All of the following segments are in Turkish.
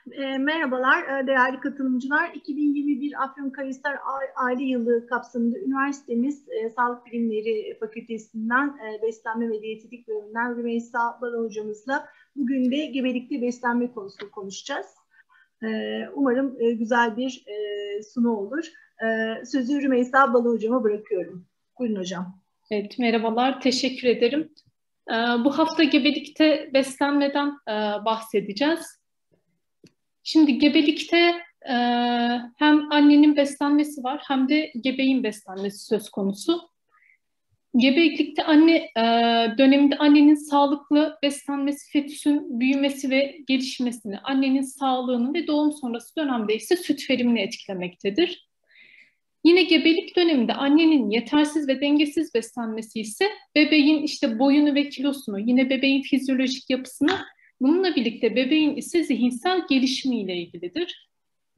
Merhabalar değerli katılımcılar. 2021 Afyonkarahisar Aile Yılı kapsamında üniversitemiz Sağlık Bilimleri Fakültesinden Beslenme ve Diyetetik bölümünden Rümeysa Bala hocamızla bugün de gebelikte beslenme konusunu konuşacağız. Umarım güzel bir sunu olur. Sözü Rümeysa Bala hocama bırakıyorum. Buyurun hocam. Evet, merhabalar, teşekkür ederim. Bu hafta gebelikte beslenmeden bahsedeceğiz. Şimdi gebelikte hem annenin beslenmesi var hem de gebeğin beslenmesi söz konusu. Gebelikte anne döneminde annenin sağlıklı beslenmesi, fetüsün büyümesi ve gelişmesini, annenin sağlığını ve doğum sonrası dönemde ise süt verimini etkilemektedir. Yine gebelik döneminde annenin yetersiz ve dengesiz beslenmesi ise bebeğin işte boyunu ve kilosunu, yine bebeğin fizyolojik yapısını, bununla birlikte bebeğin ise zihinsel gelişimiyle ilgilidir.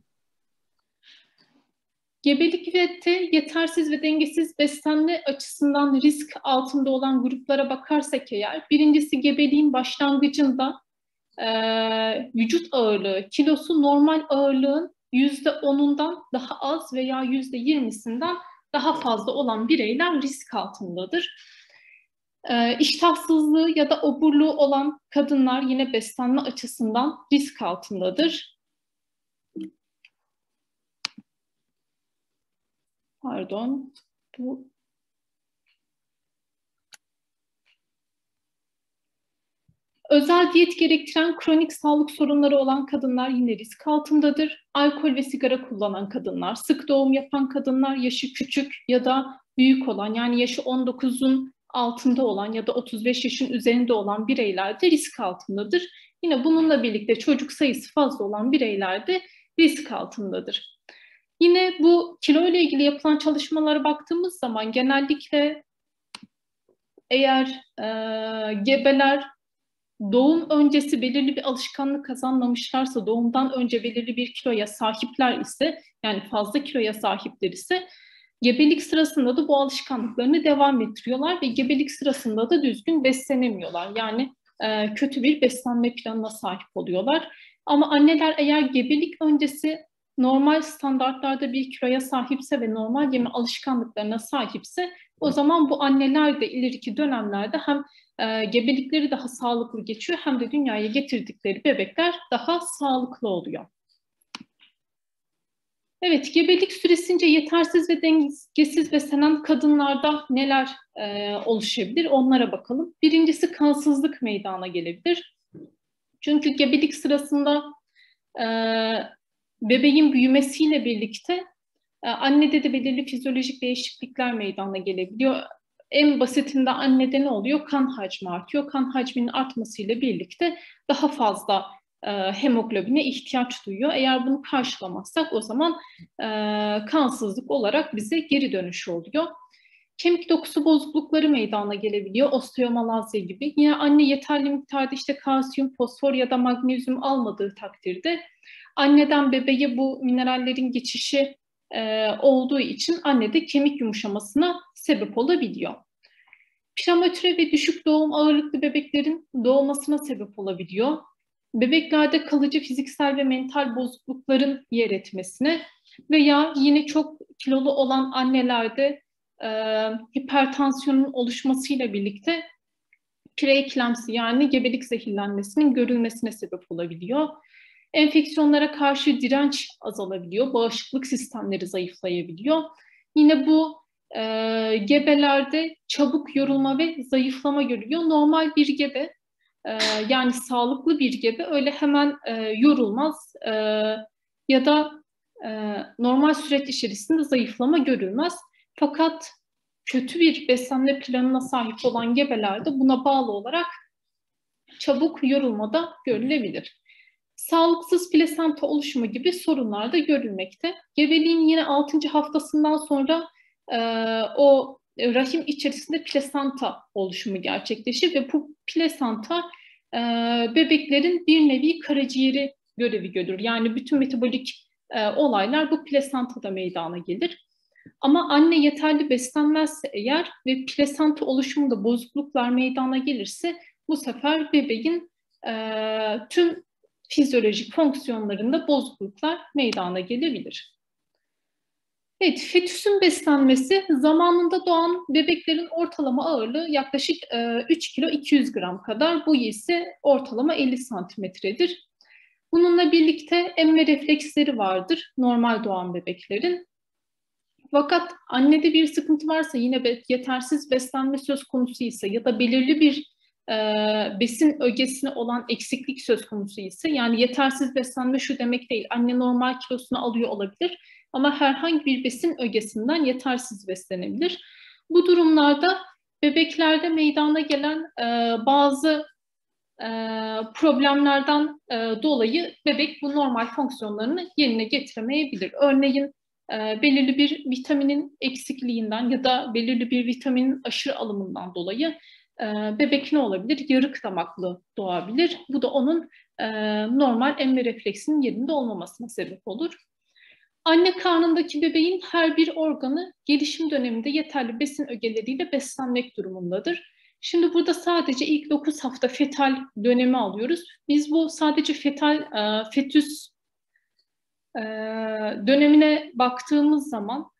Gebelikte yetersiz ve dengesiz beslenme açısından risk altında olan gruplara bakarsak eğer, birincisi gebeliğin başlangıcında vücut ağırlığı, kilosu normal ağırlığın %10'undan daha az veya %20'sinden daha fazla olan bireyler risk altındadır. İştahsızlığı ya da oburluğu olan kadınlar yine beslenme açısından risk altındadır. Pardon, bu özel diyet gerektiren kronik sağlık sorunları olan kadınlar yine risk altındadır. Alkol ve sigara kullanan kadınlar, sık doğum yapan kadınlar, yaşı küçük ya da büyük olan, yani yaşı 19'un altında olan ya da 35 yaşın üzerinde olan bireyler de risk altındadır. Yine bununla birlikte çocuk sayısı fazla olan bireyler de risk altındadır. Yine bu kilo ile ilgili yapılan çalışmalara baktığımız zaman genellikle eğer gebeler doğum öncesi belirli bir alışkanlık kazanmamışlarsa, doğumdan önce belirli bir kiloya sahipler ise, yani fazla kiloya sahipler ise, gebelik sırasında da bu alışkanlıklarını devam ettiriyorlar ve gebelik sırasında da düzgün beslenemiyorlar. Yani kötü bir beslenme planına sahip oluyorlar. Ama anneler eğer gebelik öncesi normal standartlarda bir kiloya sahipse ve normal yeme alışkanlıklarına sahipse, o zaman bu anneler de ileriki dönemlerde hem gebelikleri daha sağlıklı geçiyor hem de dünyaya getirdikleri bebekler daha sağlıklı oluyor. Evet, gebelik süresince yetersiz ve dengesiz beslenen kadınlarda neler oluşabilir? Onlara bakalım. Birincisi kansızlık meydana gelebilir. Çünkü gebelik sırasında bebeğin büyümesiyle birlikte annede de belirli fizyolojik değişiklikler meydana gelebiliyor. En basitinde annede ne oluyor? Kan hacmi artıyor. Kan hacminin artmasıyla birlikte daha fazla hemoglobine ihtiyaç duyuyor. Eğer bunu karşılamazsak o zaman kansızlık olarak bize geri dönüşü oluyor. Kemik dokusu bozuklukları meydana gelebiliyor. Osteomalazya gibi. Yine anne yeterli miktarda işte kalsiyum, fosfor ya da magnezyum almadığı takdirde anneden bebeğe bu minerallerin geçişi olduğu için annede kemik yumuşamasına sebep olabiliyor. Prematüre ve düşük doğum ağırlıklı bebeklerin doğmasına sebep olabiliyor. Bebeklerde kalıcı fiziksel ve mental bozuklukların yer etmesine veya yine çok kilolu olan annelerde hipertansiyonun oluşmasıyla birlikte preeklemsi, yani gebelik zehirlenmesinin görülmesine sebep olabiliyor. Enfeksiyonlara karşı direnç azalabiliyor, bağışıklık sistemleri zayıflayabiliyor. Yine bu gebelerde çabuk yorulma ve zayıflama görülüyor. Normal bir gebe, yani sağlıklı bir gebe öyle hemen yorulmaz ya da normal süreç içerisinde zayıflama görülmez. Fakat kötü bir beslenme planına sahip olan gebelerde buna bağlı olarak çabuk yorulma da görülebilir. Sağlıksız plasenta oluşumu gibi sorunlar da görülmekte. Gebeliğin yine 6. haftasından sonra o rahim içerisinde plasenta oluşumu gerçekleşir ve bu plasenta bebeklerin bir nevi karaciğeri görevi görür. Yani bütün metabolik olaylar bu plasentada meydana gelir. Ama anne yeterli beslenmezse eğer ve plasenta oluşumunda bozukluklar meydana gelirse, bu sefer bebeğin tüm fizyolojik fonksiyonlarında bozukluklar meydana gelebilir. Evet, fetüsün beslenmesi zamanında doğan bebeklerin ortalama ağırlığı yaklaşık 3 kilo 200 gram kadar, boyu ise ortalama 50 santimetredir. Bununla birlikte emme refleksleri vardır normal doğan bebeklerin. Fakat annede bir sıkıntı varsa, yine yetersiz beslenme söz konusu ise ya da belirli bir besin ögesine olan eksiklik söz konusu ise, yani yetersiz beslenme şu demek değil, anne normal kilosunu alıyor olabilir ama herhangi bir besin ögesinden yetersiz beslenebilir. Bu durumlarda bebeklerde meydana gelen bazı problemlerden dolayı bebek bu normal fonksiyonlarını yerine getiremeyebilir. Örneğin belirli bir vitaminin eksikliğinden ya da belirli bir vitaminin aşırı alımından dolayı bebek ne olabilir? Yarık damaklı doğabilir. Bu da onun normal emme refleksinin yerinde olmamasına sebep olur. Anne karnındaki bebeğin her bir organı gelişim döneminde yeterli besin ögeleriyle beslenmek durumundadır. Şimdi burada sadece ilk 9 hafta fetal dönemi alıyoruz. Biz bu sadece fetüs dönemine baktığımız zaman,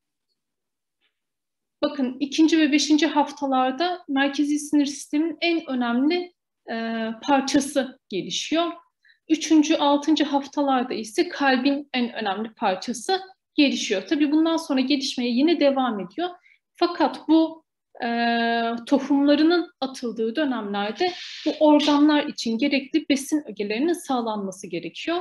bakın 2. ve 5. haftalarda merkezi sinir sisteminin en önemli parçası gelişiyor. 3. 6. haftalarda ise kalbin en önemli parçası gelişiyor. Tabii bundan sonra gelişmeye yine devam ediyor. Fakat bu tohumlarının atıldığı dönemlerde bu organlar için gerekli besin ögelerinin sağlanması gerekiyor.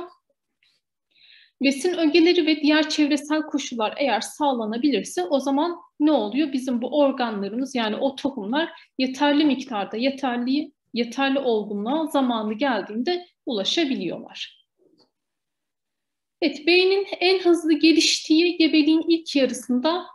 Besin ögeleri ve diğer çevresel koşullar eğer sağlanabilirse, o zaman ne oluyor? Bizim bu organlarımız, yani o tohumlar yeterli miktarda, yeterli olgunluğa zamanı geldiğinde ulaşabiliyorlar. Evet, beynin en hızlı geliştiği gebeliğin ilk yarısında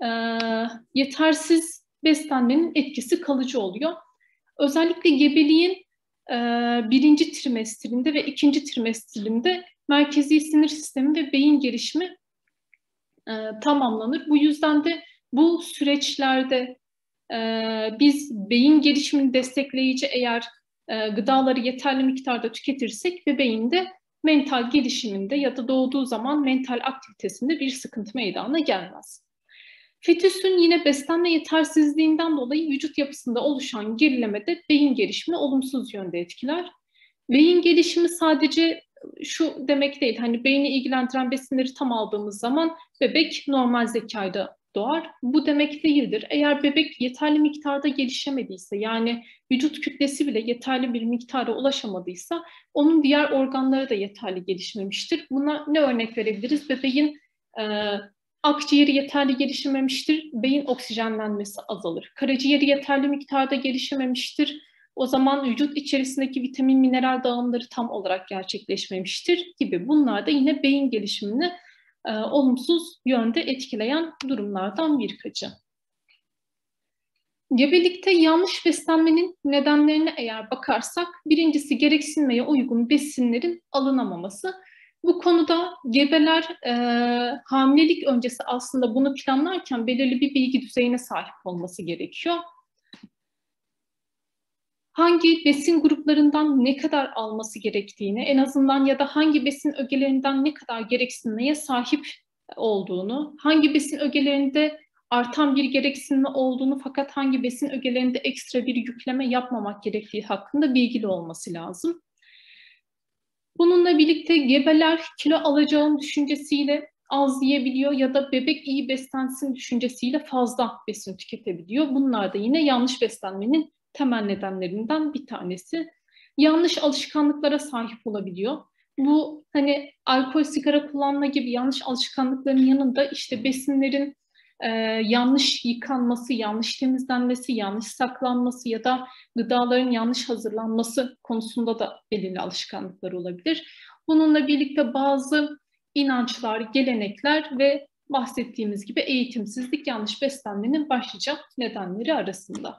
yetersiz beslenmenin etkisi kalıcı oluyor. Özellikle gebeliğin 1. trimestrinde ve 2. trimestrinde merkezi sinir sistemi ve beyin gelişimi tamamlanır. Bu yüzden de bu süreçlerde biz beyin gelişimini destekleyici eğer gıdaları yeterli miktarda tüketirsek, bebeğin de mental gelişiminde ya da doğduğu zaman mental aktivitesinde bir sıkıntı meydana gelmez. Fetüsün yine beslenme yetersizliğinden dolayı vücut yapısında oluşan gerileme de beyin gelişimini olumsuz yönde etkiler. Beyin gelişimi sadece şu demek değil, hani beyni ilgilendiren besinleri tam aldığımız zaman bebek normal zekayla doğar. Bu demek değildir. Eğer bebek yeterli miktarda gelişemediyse, yani vücut kütlesi bile yeterli bir miktara ulaşamadıysa, onun diğer organları da yeterli gelişmemiştir. Buna ne örnek verebiliriz? Bebeğin akciğeri yeterli gelişememiştir, beyin oksijenlenmesi azalır. Karaciğeri yeterli miktarda gelişememiştir, o zaman vücut içerisindeki vitamin, mineral dağılımları tam olarak gerçekleşmemiştir gibi. Bunlar da yine beyin gelişimini olumsuz yönde etkileyen durumlardan birkaçı. Gebelikte yanlış beslenmenin nedenlerine eğer bakarsak, birincisi gereksinmeye uygun besinlerin alınamaması. Bu konuda gebeler hamilelik öncesi aslında bunu planlarken belirli bir bilgi düzeyine sahip olması gerekiyor. Hangi besin gruplarından ne kadar alması gerektiğini, en azından ya da hangi besin ögelerinden ne kadar gereksinmeye sahip olduğunu, hangi besin ögelerinde artan bir gereksinme olduğunu fakat hangi besin ögelerinde ekstra bir yükleme yapmamak gerektiği hakkında bilgili olması lazım. Bununla birlikte gebeler kilo alacağım düşüncesiyle az yiyebiliyor ya da bebek iyi beslensin düşüncesiyle fazla besin tüketebiliyor. Bunlar da yine yanlış beslenmenin temel nedenlerinden bir tanesi. Yanlış alışkanlıklara sahip olabiliyor. Bu hani alkol, sigara kullanma gibi yanlış alışkanlıkların yanında işte besinlerin yanlış yıkanması, yanlış temizlenmesi, yanlış saklanması ya da gıdaların yanlış hazırlanması konusunda da belirli alışkanlıklar olabilir. Bununla birlikte bazı inançlar, gelenekler ve bahsettiğimiz gibi eğitimsizlik yanlış beslenmenin başlıca nedenleri arasında.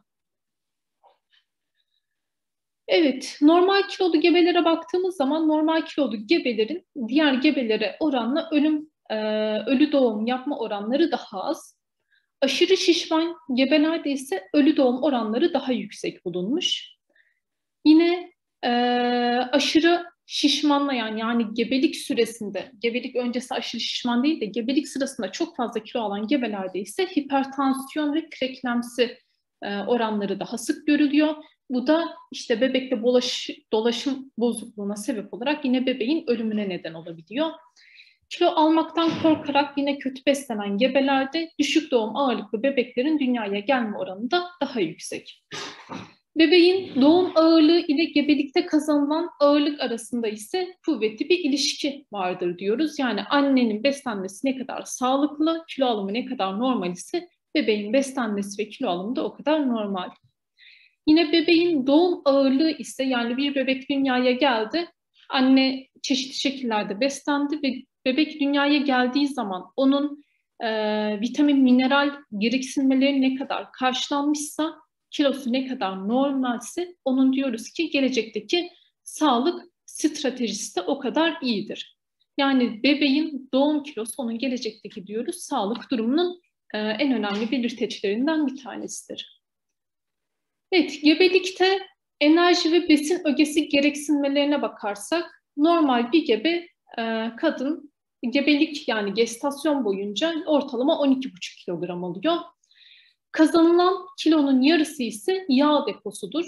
Evet, normal kilolu gebelere baktığımız zaman normal kilolu gebelerin diğer gebelere oranla ölü doğum yapma oranları daha az. Aşırı şişman gebelerde ise ölü doğum oranları daha yüksek bulunmuş. Yine aşırı şişmanlayan, yani gebelik süresinde, gebelik öncesi aşırı şişman değil de gebelik sırasında çok fazla kilo alan gebelerde ise hipertansiyon ve preeklemsi oranları daha sık görülüyor. Bu da işte bebekte dolaşım bozukluğuna sebep olarak yine bebeğin ölümüne neden olabiliyor. Kilo almaktan korkarak yine kötü beslenen gebelerde düşük doğum ağırlıklı bebeklerin dünyaya gelme oranı da daha yüksek. Bebeğin doğum ağırlığı ile gebelikte kazanılan ağırlık arasında ise kuvvetli bir ilişki vardır diyoruz. Yani annenin beslenmesi ne kadar sağlıklı, kilo alımı ne kadar normal ise bebeğin beslenmesi ve kilo alımı da o kadar normal. Yine bebeğin doğum ağırlığı ise, yani bir bebek dünyaya geldi, anne çeşitli şekillerde beslendi ve bebek dünyaya geldiği zaman onun vitamin, mineral gereksinmeleri ne kadar karşılanmışsa, kilosu ne kadar normalse onun diyoruz ki gelecekteki sağlık stratejisi de o kadar iyidir. Yani bebeğin doğum kilosu onun gelecekteki diyoruz sağlık durumunun en önemli belirteçlerinden bir tanesidir. Evet, gebelikte enerji ve besin ögesi gereksinmelerine bakarsak, normal bir gebe kadın gebelik, yani gestasyon boyunca ortalama 12,5 kilogram alıyor. Kazanılan kilonun yarısı ise yağ deposudur.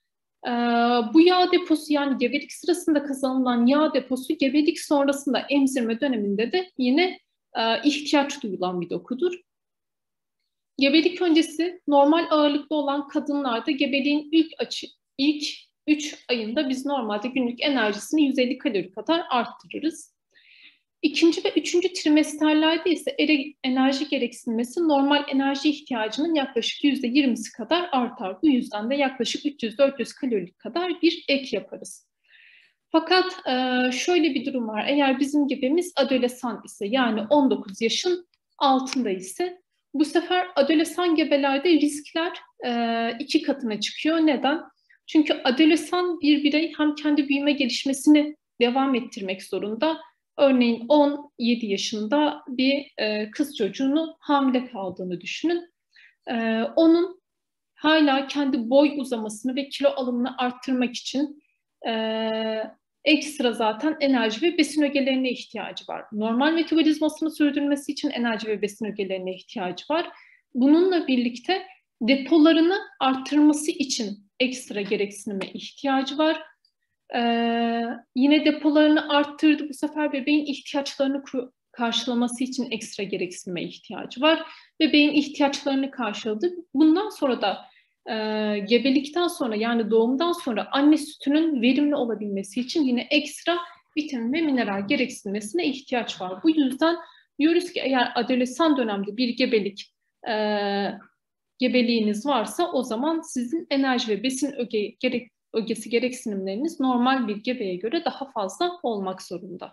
Bu yağ deposu, yani gebelik sırasında kazanılan yağ deposu gebelik sonrasında emzirme döneminde de yine ihtiyaç duyulan bir dokudur. Gebelik öncesi normal ağırlıklı olan kadınlarda gebeliğin ilk 3 ayında biz normalde günlük enerjisini 150 kalori kadar arttırırız. İkinci ve üçüncü trimesterlerde ise enerji gereksinmesi normal enerji ihtiyacının yaklaşık %20'si kadar artar. Bu yüzden de yaklaşık 300-400 kalori kadar bir ek yaparız. Fakat şöyle bir durum var. Eğer bizim gebemiz adolesan ise, yani 19 yaşın altında ise, bu sefer adolesan gebelerde riskler 2 katına çıkıyor. Neden? Çünkü adolesan bir birey hem kendi büyüme gelişmesini devam ettirmek zorunda. Örneğin 17 yaşında bir kız çocuğunu hamile kaldığını düşünün. Onun hala kendi boy uzamasını ve kilo alımını arttırmak için ekstra zaten enerji ve besin ögelerine ihtiyacı var. Normal metabolizmasını sürdürmesi için enerji ve besin ögelerine ihtiyacı var. Bununla birlikte depolarını arttırması için ekstra gereksinime ihtiyacı var. Yine depolarını arttırdı. Bu sefer bebeğin ihtiyaçlarını karşılaması için ekstra gereksinime ihtiyacı var. Bebeğin ihtiyaçlarını karşıladı. Bundan sonra da gebelikten sonra, yani doğumdan sonra anne sütünün verimli olabilmesi için yine ekstra vitamin ve mineral gereksinmesine ihtiyaç var. Bu yüzden diyoruz ki eğer adolesan dönemde bir gebeliğiniz varsa, o zaman sizin enerji ve besin ögesi gereksinimleriniz normal bir gebeye göre daha fazla olmak zorunda.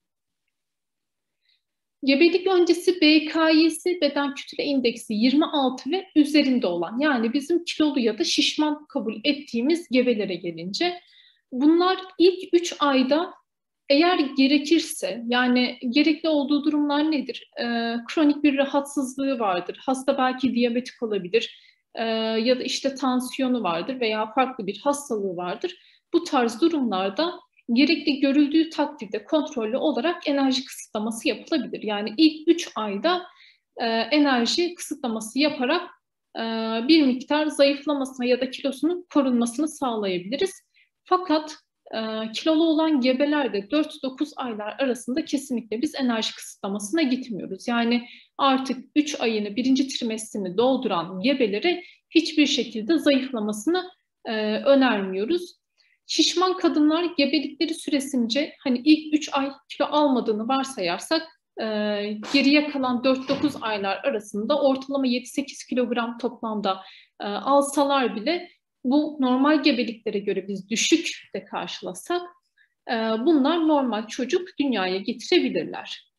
Gebelik öncesi BKY'si, beden kütle indeksi 26 ve üzerinde olan, yani bizim kilolu ya da şişman kabul ettiğimiz gebelere gelince, bunlar ilk 3 ayda eğer gerekirse, yani gerekli olduğu durumlar nedir? Kronik bir rahatsızlığı vardır. Hasta belki diyabetik olabilir ya da işte tansiyonu vardır veya farklı bir hastalığı vardır. Bu tarz durumlarda gerekli görüldüğü takdirde kontrollü olarak enerji kısıtlaması yapılabilir. Yani ilk 3 ayda enerji kısıtlaması yaparak bir miktar zayıflamasına ya da kilosunun korunmasını sağlayabiliriz. Fakat kilolu olan gebelerde 4-9 aylar arasında kesinlikle biz enerji kısıtlamasına gitmiyoruz. Yani artık 3 ayını, 1. trimestrini dolduran gebelere hiçbir şekilde zayıflamasını önermiyoruz. Şişman kadınlar gebelikleri süresince, hani ilk 3 ay kilo almadığını varsayarsak, geriye kalan 4-9 aylar arasında ortalama 7-8 kilogram toplamda alsalar bile, bu normal gebeliklere göre biz düşük de karşılasak, bunlar normal çocuk dünyaya getirebilirler.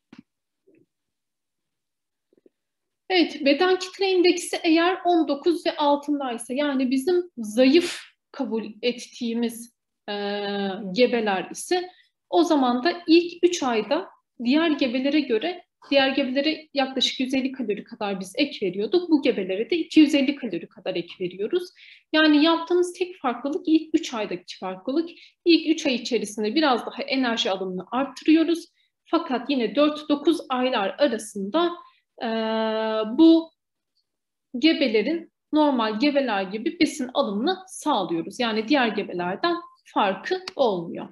Evet, beden kitle indeksi eğer 19 ve altındaysa, yani bizim zayıf kabul ettiğimiz gebeler ise, o zaman da ilk 3 ayda diğer gebelere göre Diğer gebelere yaklaşık 150 kalori kadar biz ek veriyorduk. Bu gebelere de 250 kalori kadar ek veriyoruz. Yani yaptığımız tek farklılık ilk 3 aydaki farklılık. İlk 3 ay içerisinde biraz daha enerji alımını arttırıyoruz. Fakat yine 4-9 aylar arasında bu gebelerin normal gebeler gibi besin alımını sağlıyoruz. Yani diğer gebelerden farkı olmuyor.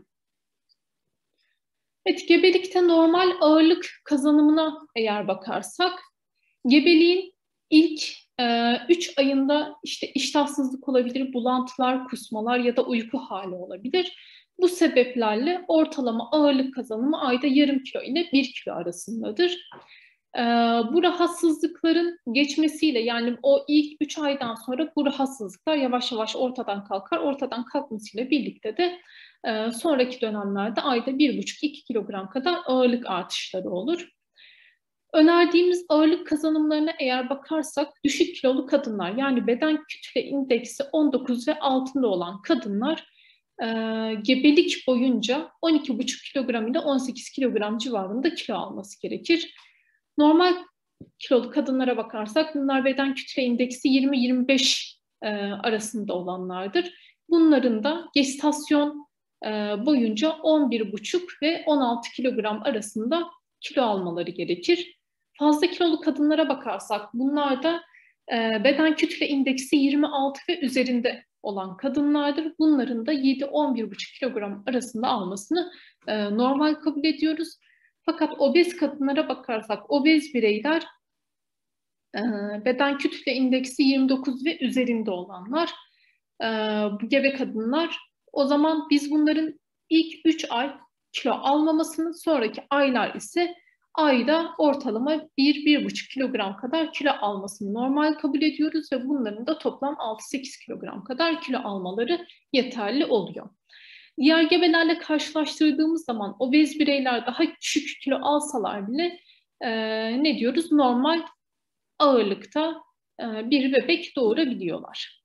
Evet, gebelikte normal ağırlık kazanımına eğer bakarsak, gebeliğin ilk 3 ayında işte iştahsızlık olabilir, bulantılar, kusmalar ya da uyku hali olabilir. Bu sebeplerle ortalama ağırlık kazanımı ayda yarım kilo ile 1 kilo arasındadır. Bu rahatsızlıkların geçmesiyle, yani o ilk 3 aydan sonra bu rahatsızlıklar yavaş yavaş ortadan kalkar. Ortadan kalkmasıyla birlikte de sonraki dönemlerde ayda 1,5-2 kilogram kadar ağırlık artışları olur. Önerdiğimiz ağırlık kazanımlarına eğer bakarsak, düşük kilolu kadınlar, yani beden kütle indeksi 19 ve altında olan kadınlar gebelik boyunca 12,5 kilogram ile 18 kilogram civarında kilo alması gerekir. Normal kilolu kadınlara bakarsak, bunlar beden kütle indeksi 20-25 arasında olanlardır. Bunların da gestasyon boyunca 11,5 ve 16 kilogram arasında kilo almaları gerekir. Fazla kilolu kadınlara bakarsak, bunlar da beden kütle indeksi 26 ve üzerinde olan kadınlardır. Bunların da 7-11,5 kilogram arasında almasını normal kabul ediyoruz. Fakat obez kadınlara bakarsak, obez bireyler beden kütle indeksi 29 ve üzerinde olanlar, bu gebe kadınlar, o zaman biz bunların ilk 3 ay kilo almamasını, sonraki aylar ise ayda ortalama 1-1,5 kilogram kadar kilo almasını normal kabul ediyoruz ve bunların da toplam 6-8 kilogram kadar kilo almaları yeterli oluyor. Diğer gebelerle karşılaştırdığımız zaman obez bireyler daha küçük kilo alsalar bile ne diyoruz? Normal ağırlıkta bir bebek doğurabiliyorlar.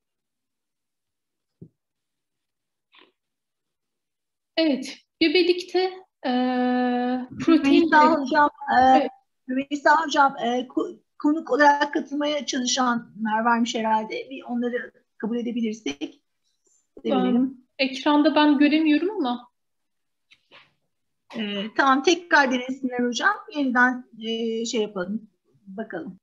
Evet, gebelikte protein... Rümeysa Hocam, evet. Rümeysa Hocam konuk olarak katılmaya çalışanlar varmış herhalde. Bir onları kabul edebilirsek sevinelim. Ekranda ben göremiyorum ama. Tamam, tekrar denesinler hocam. Yeniden şey yapalım, bakalım.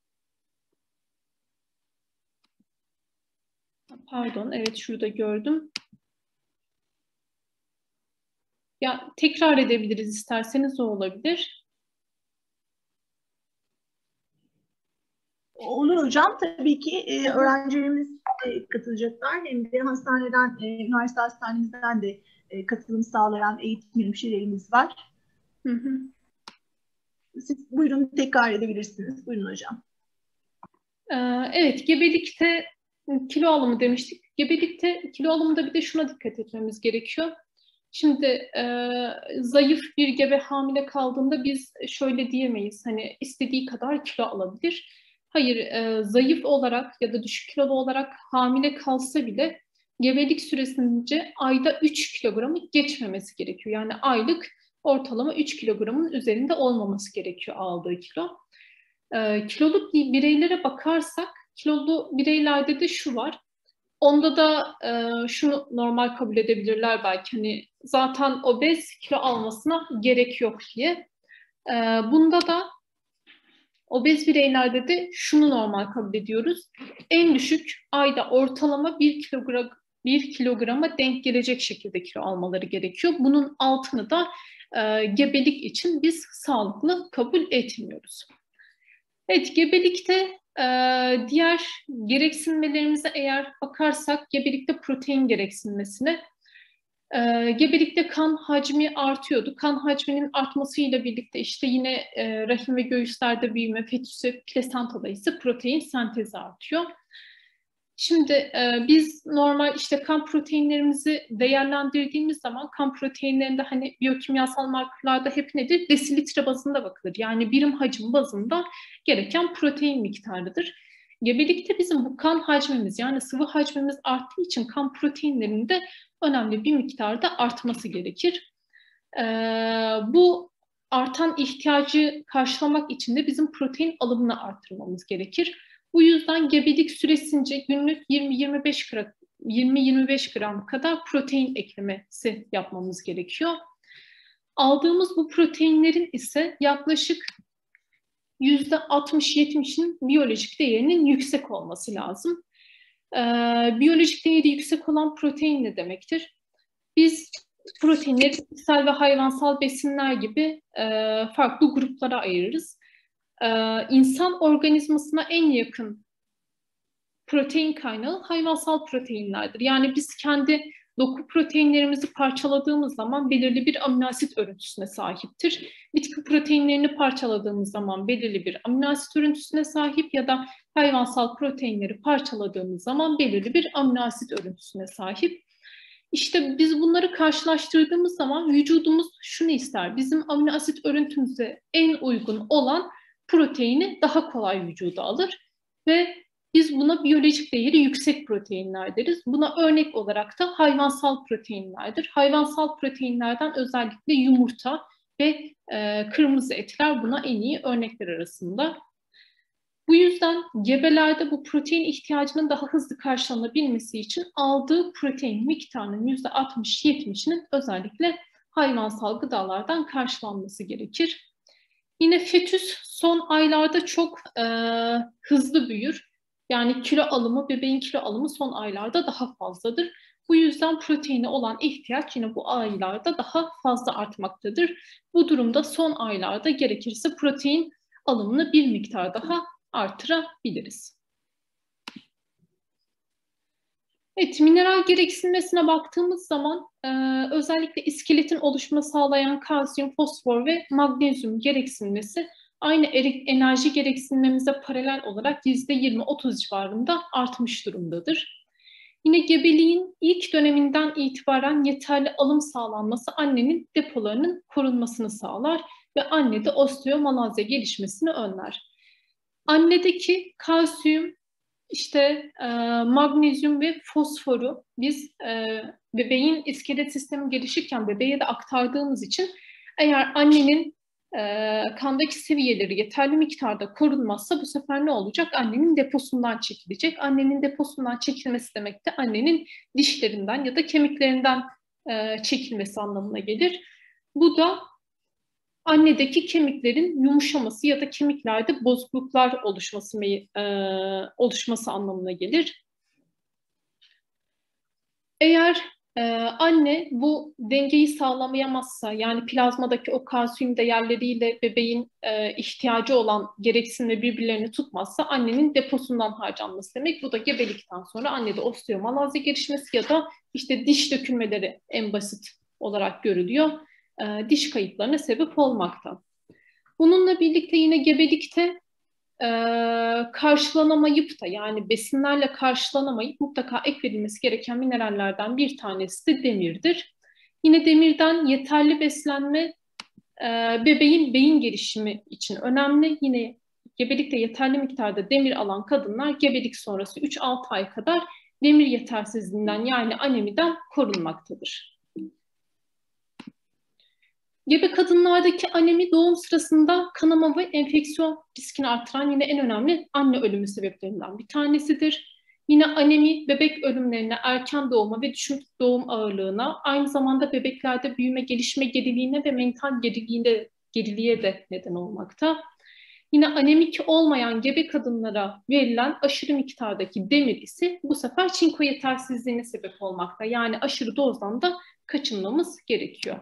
Pardon, evet şurada gördüm. Ya tekrar edebiliriz isterseniz, o olabilir. Olur hocam, tabii ki öğrencilerimiz katılacaklar. Hem de hastaneden, üniversite hastanemizden de katılım sağlayan eğitim hemşirelerimiz var. Hı hı. Siz buyurun, tekrar edebilirsiniz. Buyurun hocam. Evet, gebelikte kilo alımı demiştik. Gebelikte kilo alımında bir de şuna dikkat etmemiz gerekiyor. Şimdi zayıf bir gebe hamile kaldığında biz şöyle diyemeyiz, hani istediği kadar kilo alabilir. Hayır, zayıf olarak ya da düşük kilolu olarak hamile kalsa bile gebelik süresince ayda 3 kilogramı geçmemesi gerekiyor. Yani aylık ortalama 3 kilogramın üzerinde olmaması gerekiyor aldığı kilo. Kilolu bireylere bakarsak, kilolu bireylerde de şu var. Onda da şunu normal kabul edebilirler belki, hani zaten obez, kilo almasına gerek yok diye. Bunda da obez bireylerde de şunu normal kabul ediyoruz. En düşük ayda ortalama 1 kilograma denk gelecek şekilde kilo almaları gerekiyor. Bunun altını da gebelik için biz sağlıklı kabul etmiyoruz. Evet, gebelikte diğer gereksinmelerimize eğer bakarsak, gebelikte protein gereksinmesine, gebelikte kan hacmi artıyordu. Kan hacminin artmasıyla birlikte işte yine rahim ve göğüslerde büyüme, fetüsü, plasentada ise protein sentezi artıyor. Şimdi biz normal işte kan proteinlerimizi değerlendirdiğimiz zaman, kan proteinlerinde hani biyokimyasal markerlarda hep nedir? Desilitre bazında bakılır. Yani birim hacim bazında gereken protein miktarıdır. Gebelikte bizim bu kan hacmimiz, yani sıvı hacmimiz arttığı için kan proteinlerinde önemli bir miktarda artması gerekir. Bu artan ihtiyacı karşılamak için de bizim protein alımını artırmamız gerekir. Bu yüzden gebelik süresince günlük 20-25 gram kadar protein eklemesi yapmamız gerekiyor. Aldığımız bu proteinlerin ise yaklaşık %60-70'in biyolojik değerinin yüksek olması lazım. Biyolojik değeri yüksek olan protein ne demektir? Biz proteinleri bitkisel ve hayvansal besinler gibi farklı gruplara ayırırız. İnsan organizmasına en yakın protein kaynağı hayvansal proteinlerdir. Yani biz kendi doku proteinlerimizi parçaladığımız zaman belirli bir amino asit örüntüsüne sahiptir. Bitki proteinlerini parçaladığımız zaman belirli bir amino asit örüntüsüne sahip ya da hayvansal proteinleri parçaladığımız zaman belirli bir amino asit örüntüsüne sahip. İşte biz bunları karşılaştırdığımız zaman vücudumuz şunu ister: bizim amino asit örüntümüze en uygun olan proteini daha kolay vücuda alır ve biz buna biyolojik değeri yüksek proteinler deriz. Buna örnek olarak da hayvansal proteinlerdir. Hayvansal proteinlerden özellikle yumurta ve kırmızı etler buna en iyi örnekler arasında. Bu yüzden gebelerde bu protein ihtiyacının daha hızlı karşılanabilmesi için aldığı protein miktarının %60-70'inin özellikle hayvansal gıdalardan karşılanması gerekir. Yine fetüs son aylarda çok hızlı büyür. Yani kilo alımı, bebeğin kilo alımı son aylarda daha fazladır. Bu yüzden proteine olan ihtiyaç yine bu aylarda daha fazla artmaktadır. Bu durumda son aylarda gerekirse protein alımını bir miktar daha artırabiliriz. Evet, mineral gereksinmesine baktığımız zaman özellikle iskeletin oluşmasını sağlayan kalsiyum, fosfor ve magnezyum gereksinmesi aynı enerji gereksinmemize paralel olarak %20-30 civarında artmış durumdadır. Yine gebeliğin ilk döneminden itibaren yeterli alım sağlanması annenin depolarının korunmasını sağlar ve annede osteomalazya gelişmesini önler. Annedeki kalsiyum, magnezyum ve fosforu biz bebeğin iskelet sistemi gelişirken bebeğe de aktardığımız için eğer annenin kandaki seviyeleri yeterli miktarda korunmazsa bu sefer ne olacak? Annenin deposundan çekilecek. Annenin deposundan çekilmesi demek de annenin dişlerinden ya da kemiklerinden çekilmesi anlamına gelir. Bu da annedeki kemiklerin yumuşaması ya da kemiklerde bozukluklar oluşması anlamına gelir. Eğer anne bu dengeyi sağlayamazsa, yani plazmadaki o kalsiyum değerleriyle bebeğin ihtiyacı olan gereksinme birbirlerini tutmazsa annenin deposundan harcanması demek. Bu da gebelikten sonra annede osteomalazya gelişmesi ya da diş dökülmeleri en basit olarak görülüyor. Diş kayıplarına sebep olmakta. Bununla birlikte yine gebelikte karşılanamayıp da, yani besinlerle karşılanamayıp mutlaka ek verilmesi gereken minerallerden bir tanesi de demirdir. Yine demirden yeterli beslenme bebeğin beyin gelişimi için önemli. Yine gebelikte yeterli miktarda demir alan kadınlar gebelik sonrası 3-6 ay kadar demir yetersizliğinden, yani anemiden korunmaktadır. Gebe kadınlardaki anemi doğum sırasında kanama ve enfeksiyon riskini artıran yine en önemli anne ölümü sebeplerinden bir tanesidir. Yine anemi bebek ölümlerine, erken doğuma ve düşük doğum ağırlığına, aynı zamanda bebeklerde büyüme, gelişme geriliğine ve mental geriliğe de neden olmakta. Yine anemik olmayan gebe kadınlara verilen aşırı miktardaki demir ise bu sefer çinko yetersizliğine sebep olmakta. Yani aşırı dozdan da kaçınmamız gerekiyor.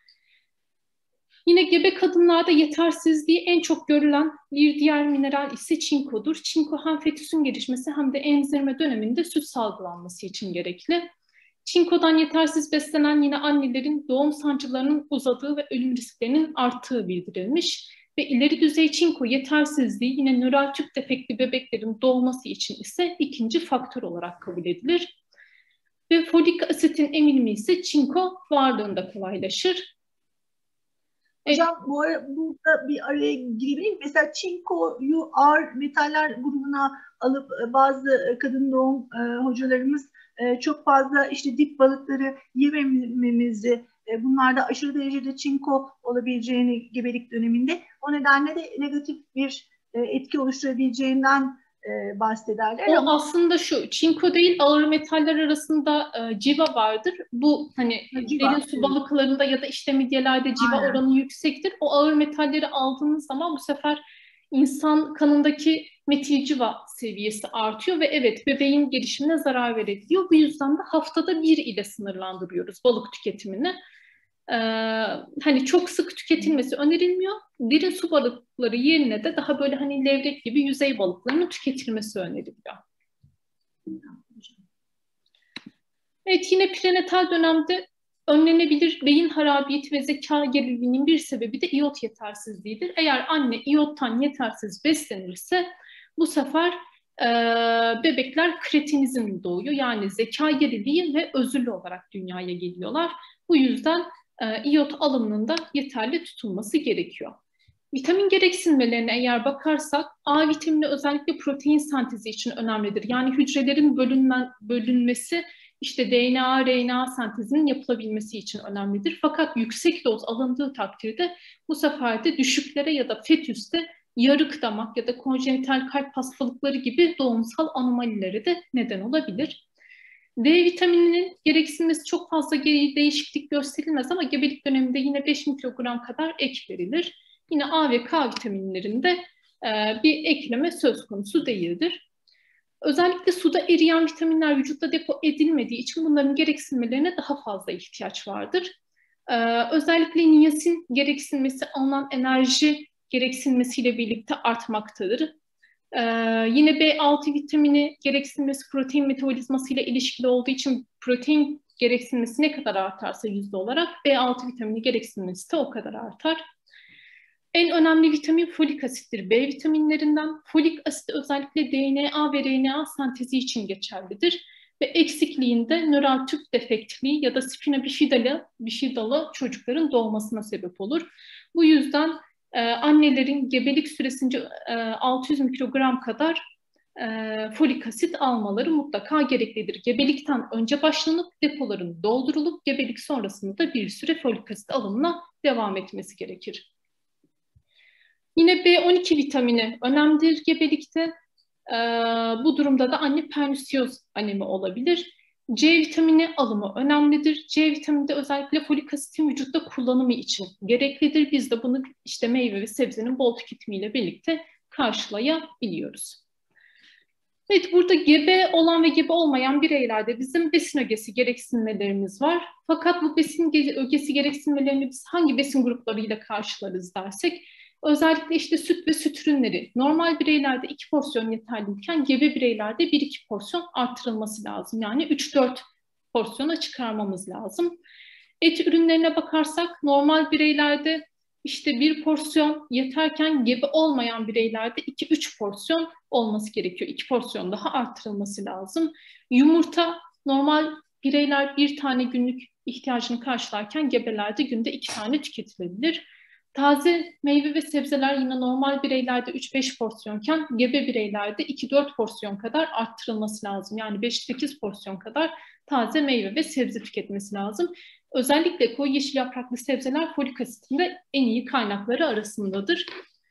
Yine gebe kadınlarda yetersizliği en çok görülen bir diğer mineral ise çinkodur. Çinko hem fetüsün gelişmesi hem de emzirme döneminde süt salgılanması için gerekli. Çinkodan yetersiz beslenen yine annelerin doğum sancılarının uzadığı ve ölüm risklerinin arttığı bildirilmiş. Ve ileri düzey çinko yetersizliği yine nöral tüp defekti bebeklerin doğması için ise ikinci faktör olarak kabul edilir. Ve folik asitin emilimi ise çinko varlığında kolaylaşır. Hocam burada bir araya girebileyim. Mesela çinkoyu ağır metaller grubuna alıp bazı kadın doğum hocalarımız çok fazla dip balıkları yemememizi Bunlarda aşırı derecede çinko olabileceğini gebelik döneminde, o nedenle de negatif bir etki oluşturabileceğinden bahsederler. O Ama aslında şu, çinko değil, ağır metaller arasında civa vardır. Bu hani derin civa, su evet, balıklarında ya da işte midyelerde civa aynen. oranı yüksektir. O ağır metalleri aldığınız zaman bu sefer insan kanındaki metil civa seviyesi artıyor ve evet, bebeğin gelişimine zarar verebiliyor. Bu yüzden de haftada 1 ile sınırlandırıyoruz balık tüketimini. Ee, Hani çok sık tüketilmesi önerilmiyor. Derin su balıkları yerine de daha böyle hani levrek gibi yüzey balıklarının tüketilmesi öneriliyor. Evet, yine prenatal dönemde önlenebilir beyin harabiyeti ve zeka geriliğinin bir sebebi de iyot yetersizliğidir. Eğer anne iyottan yetersiz beslenirse bu sefer bebekler kretinizm doğuyor. Yani zeka geriliği ve özürlü olarak dünyaya geliyorlar. Bu yüzden iyot alımının da yeterli tutulması gerekiyor. Vitamin gereksinmelerine eğer bakarsak, A vitamini özellikle protein sentezi için önemlidir. Yani hücrelerin bölünmesi, işte DNA, RNA sentezinin yapılabilmesi için önemlidir. Fakat yüksek doz alındığı takdirde bu sefer de düşüklere ya da fetüste yarık damak ya da konjenital kalp hastalıkları gibi doğumsal anomalilere de neden olabilir. D vitamininin gereksinmesi çok fazla değişiklik gösterilmez ama gebelik döneminde yine 5 mikrogram kadar ek verilir. Yine A ve K vitaminlerinde bir ekleme söz konusu değildir. Özellikle suda eriyen vitaminler vücutta depo edilmediği için bunların gereksinmelerine daha fazla ihtiyaç vardır. Özellikle niyasin gereksinmesi alınan enerji gereksinmesiyle birlikte artmaktadır. Yine B6 vitamini gereksinmesi protein metabolizması ile ilişkili olduğu için protein gereksinmesi ne kadar artarsa yüzde olarak B6 vitamini gereksinmesi de o kadar artar. En önemli vitamin folik asittir. B vitaminlerinden folik asit özellikle DNA ve RNA sentezi için geçerlidir. Ve eksikliğinde nöral tüp defektliği ya da spina bifidalı çocukların doğmasına sebep olur. Bu yüzden annelerin gebelik süresince 600 mikrogram kadar folik asit almaları mutlaka gereklidir. Gebelikten önce başlanıp depoların doldurulup gebelik sonrasında da bir süre folik asit alımına devam etmesi gerekir. Yine B12 vitamini önemlidir gebelikte. Bu durumda da anne pernisiyoz anemi olabilir. C vitamini alımı önemlidir. C vitamini de özellikle folik asitin vücutta kullanımı için gereklidir. Biz de bunu işte meyve ve sebzenin bol tüketimiyle birlikte karşılayabiliyoruz. Evet, burada gebe olan ve gebe olmayan bireylerde bizim besin ögesi gereksinmelerimiz var. Fakat bu besin ögesi gereksinmelerini biz hangi besin gruplarıyla karşılarız dersek, özellikle işte süt ve süt ürünleri normal bireylerde 2 porsiyon yeterliyken gebe bireylerde 1-2 porsiyon artırılması lazım. Yani 3-4 porsiyona çıkarmamız lazım. Et ürünlerine bakarsak normal bireylerde işte 1 porsiyon yeterken gebe olmayan bireylerde 2-3 porsiyon olması gerekiyor. 2 porsiyon daha artırılması lazım. Yumurta normal bireyler 1 tane günlük ihtiyacını karşılarken gebelerde günde 2 tane tüketilebilir. Taze meyve ve sebzeler yine normal bireylerde 3-5 porsiyonken gebe bireylerde 2-4 porsiyon kadar arttırılması lazım. Yani 5-8 porsiyon kadar taze meyve ve sebze tüketmesi lazım. Özellikle koyu yeşil yapraklı sebzeler folik asitin de en iyi kaynakları arasındadır.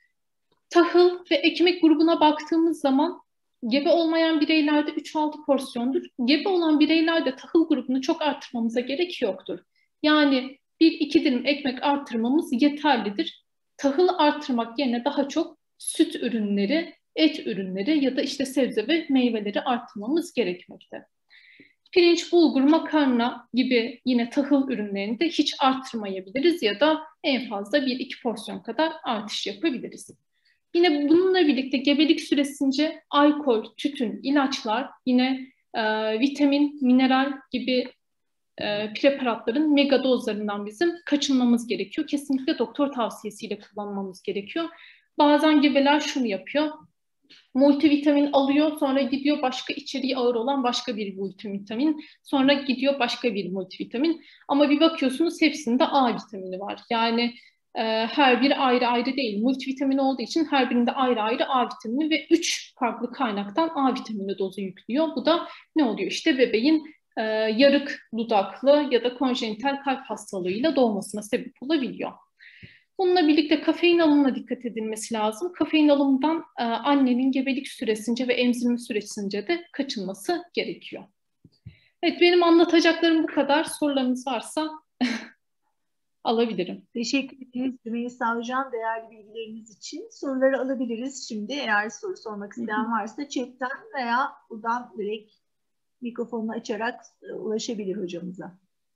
Tahıl ve ekmek grubuna baktığımız zaman gebe olmayan bireylerde 3-6 porsiyondur. Gebe olan bireylerde tahıl grubunu çok arttırmamıza gerek yoktur. Yani 1-2 dilim ekmek arttırmamız yeterlidir. Tahıl arttırmak yerine daha çok süt ürünleri, et ürünleri ya da işte sebze ve meyveleri arttırmamız gerekmekte. Pirinç, bulgur, makarna gibi yine tahıl ürünlerini de hiç arttırmayabiliriz ya da en fazla 1-2 porsiyon kadar artış yapabiliriz. Yine bununla birlikte gebelik süresince alkol, tütün, ilaçlar, yine vitamin, mineral gibi preparatların mega dozlarından bizim kaçınmamız gerekiyor. Kesinlikle doktor tavsiyesiyle kullanmamız gerekiyor. Bazen gebeler şunu yapıyor. Multivitamin alıyor, sonra gidiyor başka içeriği ağır olan başka bir multivitamin, sonra gidiyor başka bir multivitamin. Ama bir bakıyorsunuz hepsinde A vitamini var. Yani her biri ayrı ayrı değil. Multivitamin olduğu için her birinde ayrı ayrı A vitamini ve 3 farklı kaynaktan A vitamini dozu yüklüyor. Bu da ne oluyor? İşte bebeğin yarık dudaklı ya da konjenital kalp hastalığıyla doğmasına sebep olabiliyor. Bununla birlikte kafein alımına dikkat edilmesi lazım. Kafein alımından annenin gebelik süresince ve emzirme süresince de kaçınması gerekiyor. Evet, benim anlatacaklarım bu kadar. Sorularınız varsa alabilirim. Teşekkür ederiz Rümeysa Hocam değerli bilgileriniz için. Soruları alabiliriz şimdi. Eğer soru sormak isteyen varsa chatten veya buradan direkt mikrofonunu açarak ulaşabilir hocamıza.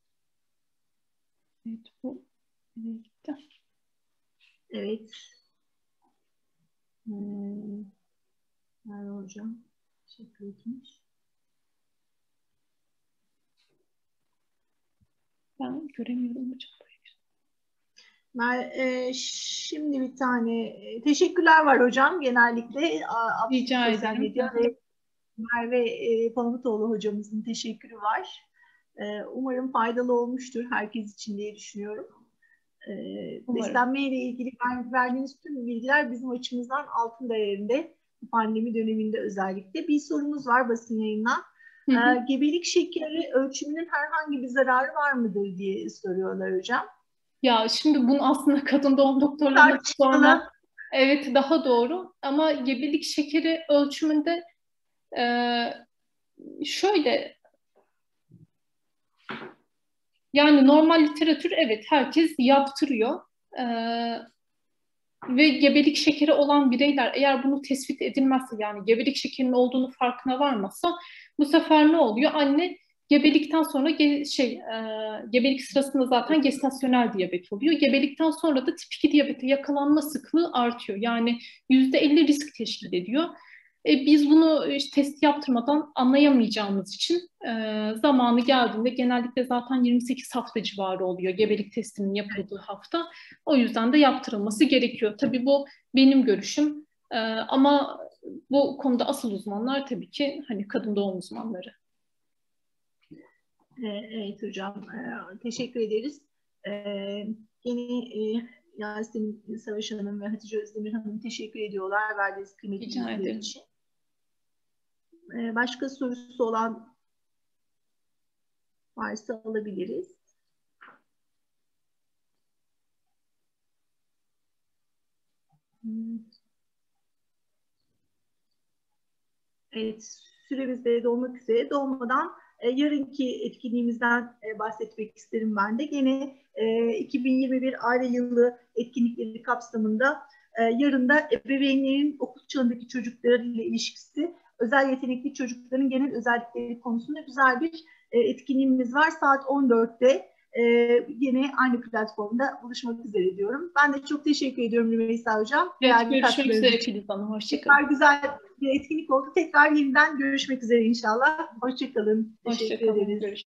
Evet, bu gitti. Evet. Merhaba hocam. Teşekkür etmiş. Ben göremiyorum hocam. Şimdi bir tane teşekkürler var hocam genellikle. Rica Sosyal ederim. medya ve Merve Palamutoğlu hocamızın teşekkürü var. Umarım faydalı olmuştur herkes için diye düşünüyorum. Beslenmeyle ilgili verdiğiniz tüm bilgiler bizim açımızdan altın değerinde. Bu pandemi döneminde özellikle. Bir sorumuz var basın yayından. Gebelik şekeri ölçümünün herhangi bir zararı var mıdır diye soruyorlar hocam. Ya şimdi bunu aslında kadın doğum doktorlarına sormak evet daha doğru ama gebelik şekeri ölçümünde şöyle yani normal literatür evet herkes yaptırıyor ve gebelik şekeri olan bireyler eğer bunu tespit edilmezse yani gebelik şekerinin olduğunu farkına varmazsa bu sefer ne oluyor? Anne gebelikten sonra gebelik sırasında zaten gestasyonel diyabet oluyor. Gebelikten sonra da tip 2 diyabete yakalanma sıklığı artıyor. Yani %50 risk teşkil ediyor. Biz bunu test yaptırmadan anlayamayacağımız için zamanı geldiğinde genellikle zaten 28 hafta civarı oluyor gebelik testinin yapıldığı hafta. O yüzden de yaptırılması gerekiyor. Tabii bu benim görüşüm ama bu konuda asıl uzmanlar tabii ki hani kadın doğum uzmanları. Evet hocam, teşekkür ederiz. Yine Yasemin Savaş Hanım ve Hatice Özdemir Hanım teşekkür ediyorlar verdiğiniz kıymetli bilgiler için. Başka sorusu olan varsa alabiliriz. Evet, süremiz de dolmak üzere. Dolmadan yarınki etkinliğimizden bahsetmek isterim ben de. Gene 2021 aile yılı etkinlikleri kapsamında yarın da ebeveynlerin okul çağındaki çocuklarıyla ilişkisi, özel yetenekli çocukların genel özellikleri konusunda güzel bir etkinliğimiz var. Saat 14'te yine aynı platformda buluşmak üzere diyorum. Ben de çok teşekkür ediyorum Rümeysa Hocam. Evet, görüşmek üzere Filiz Hanım. Hoşçakalın. Tekrar güzel bir etkinlik oldu. Tekrar yeniden görüşmek üzere inşallah. Hoşçakalın. Teşekkür ederiz.